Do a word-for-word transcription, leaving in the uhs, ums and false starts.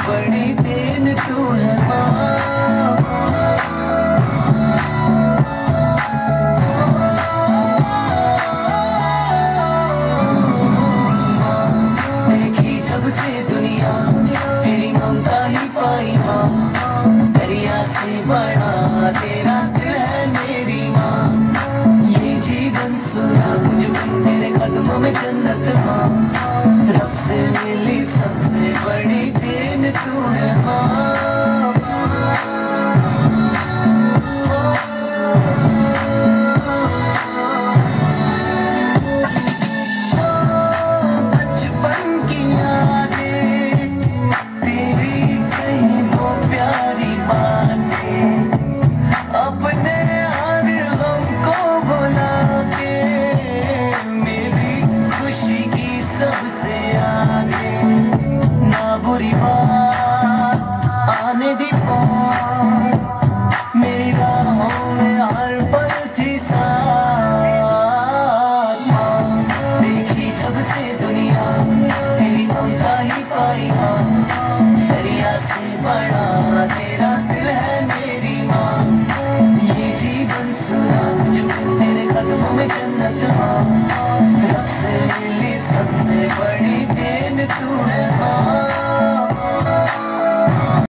बड़ी देन तू है माँ। देखी जब से दुनिया तेरी ममता ही पाई माँ। दरिया से बड़ा तेरा दिल है मेरी माँ। ये जीवन सुना मुझ बिन तेरे कदमों में जन्नत माँ। रब से मिली सबसे बड़ी देन तू है माँ। बचपन की यादें तेरी कहीं वो प्यारी बातें अपने हर गम को भुला के मेरी खुशी की सबसे आगे। ना बुरी बात आने दी पास, मेरी राहों में हर पल थी साथ माँ। देखी जब से दुनिया तेरी ममता ही पाई माँ।